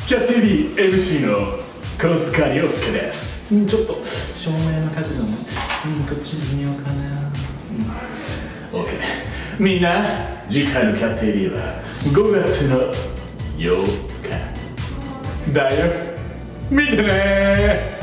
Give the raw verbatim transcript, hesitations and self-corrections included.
キャッティービー エムシー の小塚亮介です。 うん、ちょっと照明の角度も、うん、こっちに見ようかな。 うん、OK。みんな、次回のキャッティービーはごがつのようかだよ。見てねー。